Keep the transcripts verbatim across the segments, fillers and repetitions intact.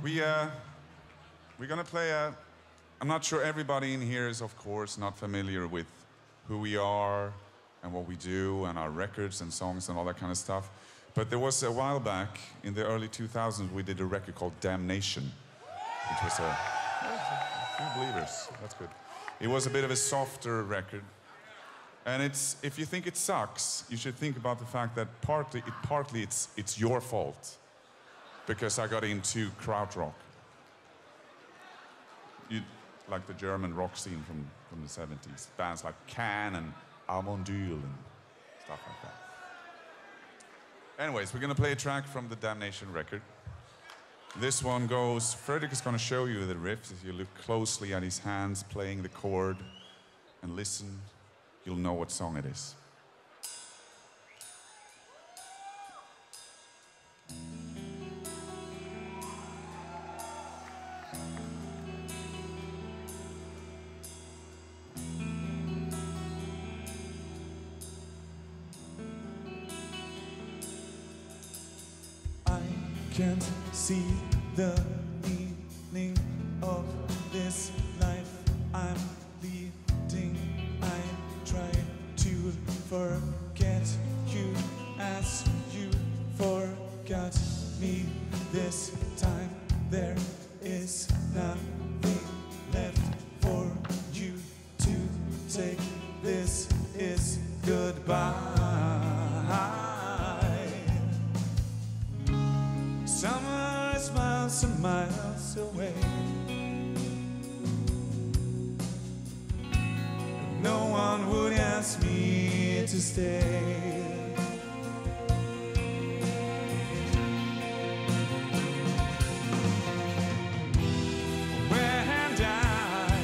We, uh, we're gonna play a... I'm not sure everybody in here is, of course, not familiar with who we are and what we do and our records and songs and all that kind of stuff. But there was a while back, in the early two thousands, we did a record called Damnation, which was a... a few believers, that's good. It was a bit of a softer record. And it's, if you think it sucks, you should think about the fact that partly, it, partly it's, it's your fault. Because I got into krautrock. You, like the German rock scene from, from the seventies. Bands like Can and Almondule and stuff like that. Anyways, we're gonna play a track from the Damnation record. This one goes, Fredrik is gonna show you the riff. If you look closely at his hands playing the chord and listen, you'll know what song it is. Can't see the meaning of this life I'm leading. I try to forget you as you forgot me. This time there is nothing left for you to take. This is goodbye. Summer is miles and miles away. No one would ask me to stay. When I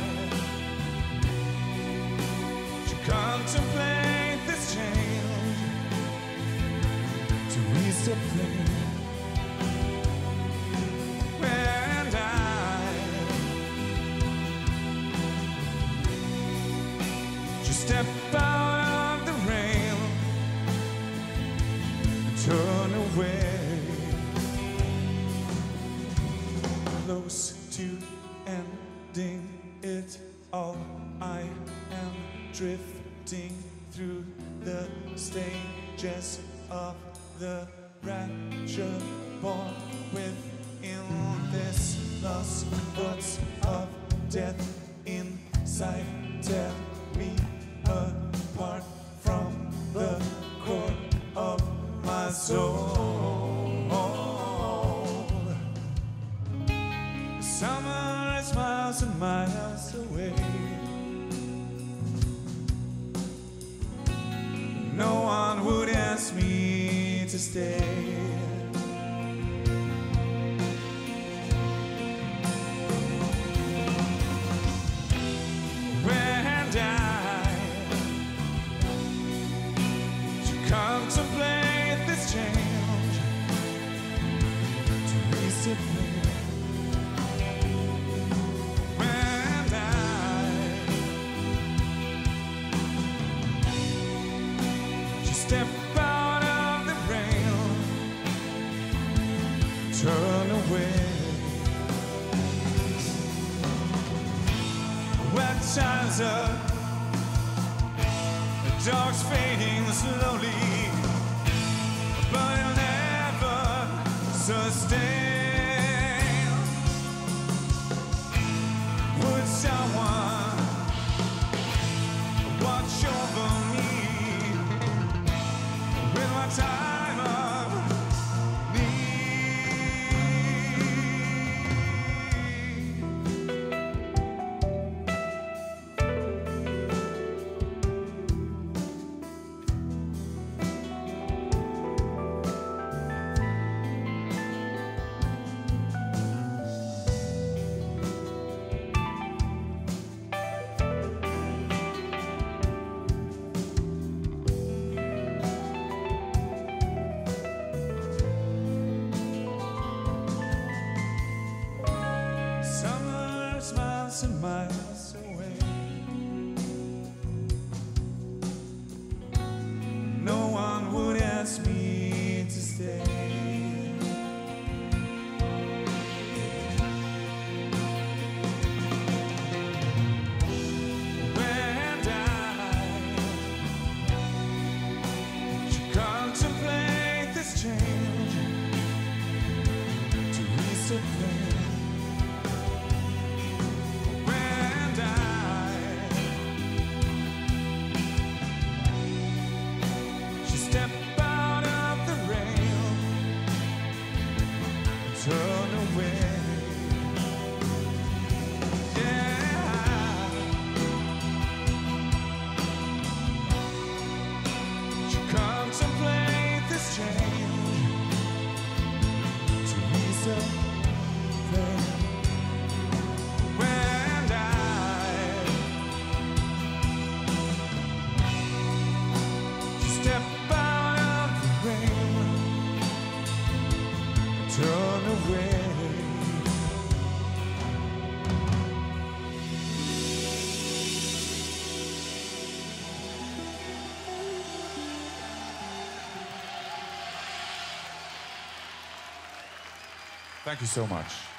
should contemplate this change to ease the pain. And I just step out of the rail and turn away, close to ending it all. I am drifting through the stages of the rapture, born with in this lost thoughts of death inside tear me apart from the core of my soul. Summer is miles and miles away. No one would ask me to stay. Contemplate this change to ease the pain. When I just step out of the rail, turn away. When time's up, the dark's fading slowly, but you'll never sustain. Would someone watch over me with my time of miles and miles away. No one would ask me to stay. to blame. When I she stepped out of the rail, turn away. Yeah, she contemplate this change to ease her pain. When I she stepped out of the rain, turn away. Thank you so much.